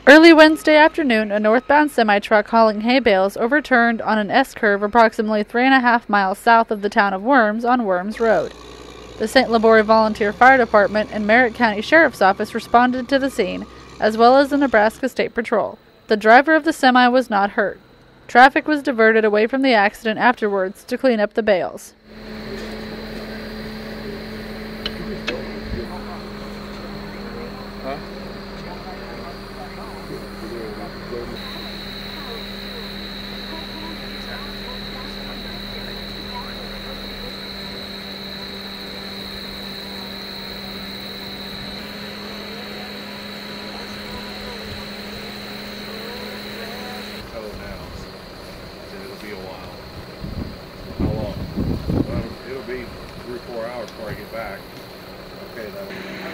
Early Wednesday afternoon, a northbound semi-truck hauling hay bales overturned on an S-curve approximately 3.5 miles south of the town of Worms on Worms Road. The St. Laborie Volunteer Fire Department and Merritt County Sheriff's Office responded to the scene, as well as the Nebraska State Patrol. The driver of the semi was not hurt. Traffic was diverted away from the accident afterwards to clean up the bales. It'll be a while. How long? Well, it'll be 3 or 4 hours before I get back. Okay, that'll